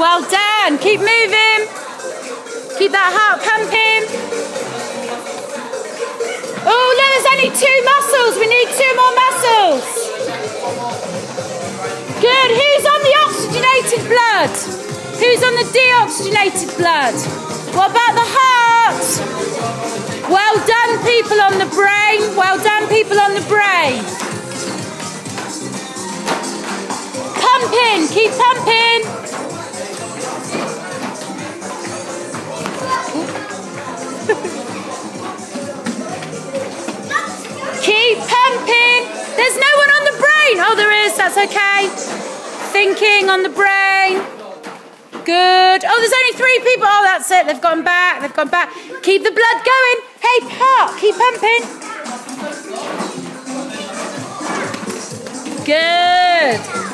Well done. Keep moving. Keep that heart pumping. Oh, look, there's only 2 muscles. We need 2 more muscles. Good. Who's on the oxygenated blood? Who's on the deoxygenated blood? What about the heart? Well done, people on the brain. Well done, people on the brain. Pumping. Keep pumping. Keep pumping. There's no one on the brain. Oh, there is. That's okay. Thinking on the brain. Good. Oh, there's only 3 people. Oh, that's it. They've gone back. They've gone back. Keep the blood going. Hey, Park. Keep pumping. Good.